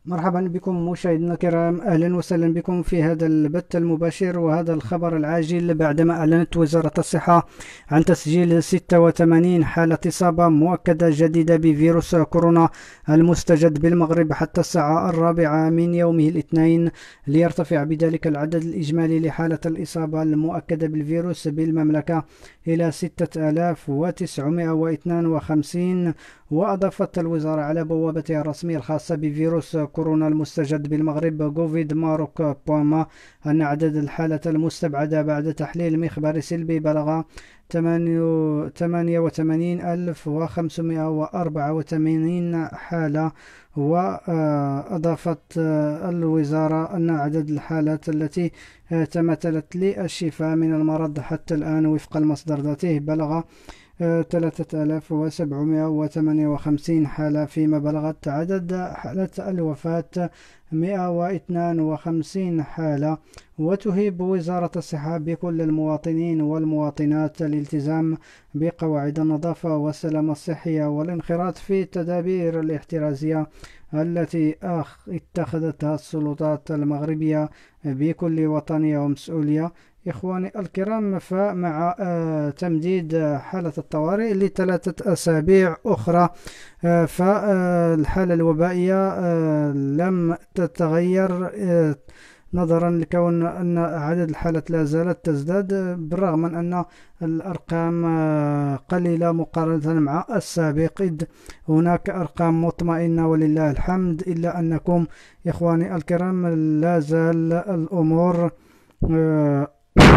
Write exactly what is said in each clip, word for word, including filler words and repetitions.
مرحبا بكم مشاهدينا الكرام، أهلا وسهلا بكم في هذا البث المباشر وهذا الخبر العاجل. بعدما أعلنت وزارة الصحة عن تسجيل ستة وثمانين حالة إصابة مؤكدة جديدة بفيروس كورونا المستجد بالمغرب حتى الساعة الرابعة من يومه الاثنين، ليرتفع بذلك العدد الإجمالي لحالة الإصابة المؤكدة بالفيروس بالمملكة إلى ستة آلاف وتسعمائة واثنين وخمسين. وأضافت الوزارة على بوابتها الرسمية الخاصة بفيروس كورونا المستجد بالمغرب كوفيد ماروك بوما أن عدد الحالات المستبعدة بعد تحليل مخبري سلبي بلغ ثمانية وثمانين ألف وخمسمائة وأربعة وثمانين حالة. وأضافت الوزارة أن عدد الحالات التي تمثلت للشفاء من المرض حتى الآن وفق المصدر ذاته بلغ ثلاثة آلاف وسبعمائة وثمانية وخمسين حالة، فيما بلغت عدد حالات الوفاة مائة واثنين وخمسين حالة. وتهيب وزارة الصحة بكل المواطنين والمواطنات الالتزام بقواعد النظافة والسلامة الصحية والانخراط في التدابير الاحترازية التي اتخذتها السلطات المغربية بكل وطنية ومسؤولية. إخواني الكرام، فمع آه تمديد حالة الطوارئ لثلاثة أسابيع أخرى، آه فالحالة الوبائية آه لم تتغير، آه نظرا لكون أن عدد الحالات لا زالت تزداد، بالرغم من أن الأرقام آه قليلة مقارنة مع السابق، إذ هناك أرقام مطمئنة ولله الحمد. إلا أنكم إخواني الكرام لا زال الأمور آه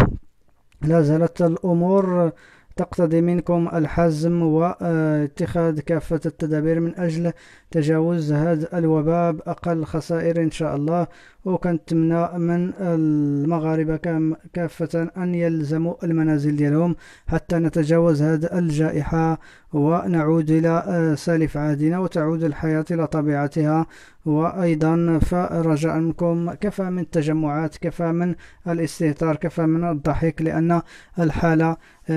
لا زالت الأمور تقتضي منكم الحزم واتخاذ كافة التدابير من أجل تجاوز هذا الوباء بأقل خسائر إن شاء الله. وكنتمنى من المغاربة كافة أن يلزموا المنازل ديالهم حتى نتجاوز هذه الجائحة ونعود إلى سالف عهدنا وتعود الحياة إلى طبيعتها. وأيضا فرجاء منكم كفى من التجمعات، كفى من الاستهتار، كفى من الضحك، لأن الحالة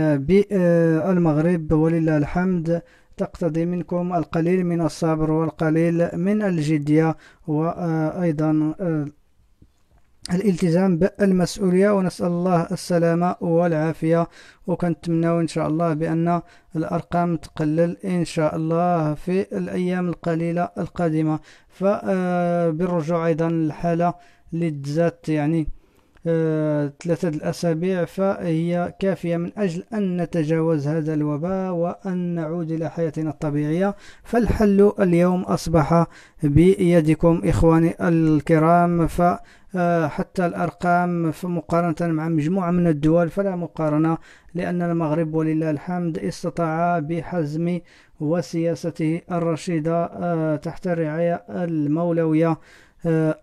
بالمغرب ولله الحمد تقتضي منكم القليل من الصبر والقليل من الجدية، وأيضا الالتزام بالمسؤولية، ونسأل الله السلامة والعافية. وكنتمنى إن شاء الله بأن الأرقام تقلل إن شاء الله في الأيام القليلة القادمة. فبالرجوع أيضا الحالة اللي دزات يعني آه، ثلاثة الأسابيع فهي كافية من أجل أن نتجاوز هذا الوباء وأن نعود إلى حياتنا الطبيعية. فالحل اليوم أصبح بيدكم إخواني الكرام. فحتى الأرقام مقارنة مع مجموعة من الدول فلا مقارنة، لأن المغرب ولله الحمد استطاع بحزم وسياسته الرشيدة آه، تحت الرعاية المولوية آه،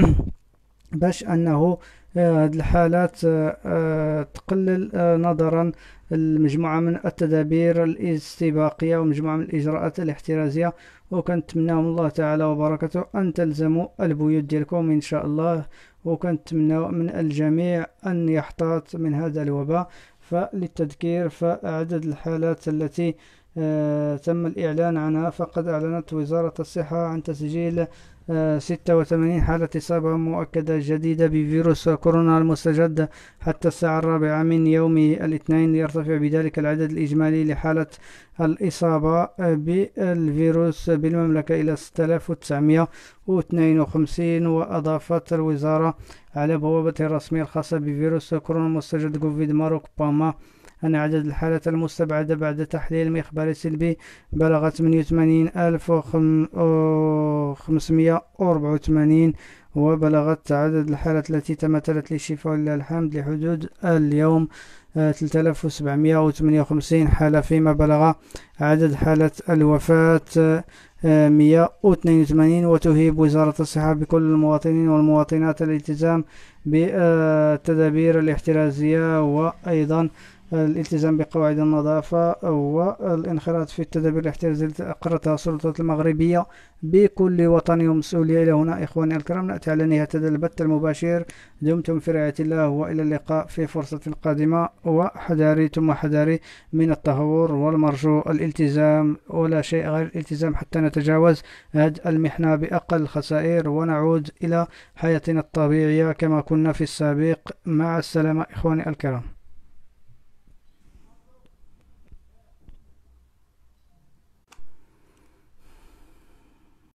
باش أنه هذه الحالات آه، تقلل آه، نظرا المجموعة من التدابير الاستباقية ومجموعة من الإجراءات الاحترازية. وكنتمناهم الله تعالى وبركاته أن تلزموا البيوت ديالكم إن شاء الله، وكنتمنى من الجميع أن يحتاط من هذا الوباء. فللتذكير، فعدد الحالات التي آه تم الإعلان عنها، فقد أعلنت وزارة الصحة عن تسجيل ستة وثمانين حالة إصابة مؤكدة جديدة بفيروس كورونا المستجد حتى الساعة الرابعة من يوم الاثنين، ليرتفع بذلك العدد الإجمالي لحالة الإصابة بالفيروس بالمملكة إلى ستة آلاف وتسعمائة واثنين وخمسين. وأضافت الوزارة على بوابتها الرسمية الخاصة بفيروس كورونا المستجد كوفيد ماروك بوما أن عدد الحالات المستبعدة بعد تحليل مخبري سلبي بلغ ثمانية وثمانين ألف وخمسمائة وأربعة وثمانين. وبلغت عدد الحالات التي تمثلت للشفاء ولله الحمد لحدود اليوم ثلاثة آلاف وسبعمائة وثمانية وخمسين حالة، فيما بلغ عدد حالات الوفاة مائة واثنين وثمانين. وتهيب وزارة الصحة بكل المواطنين والمواطنات الالتزام بالتدابير الاحترازية وأيضا الالتزام بقواعد النظافة والانخراط في التدابير الاحترازية التي أقرتها السلطات المغربية بكل وطني ومسؤولية. إلى هنا إخواني الكرام نأتي على نهاية هذا البث المباشر. دمتم في رعاية الله وإلى اللقاء في فرصة قادمة، وحذاري ثم حذاري من التهور، والمرجو الالتزام ولا شيء غير الالتزام حتى نتجاوز هذه المحنة بأقل الخسائر ونعود إلى حياتنا الطبيعية كما كنا في السابق. مع السلامة إخواني الكرام.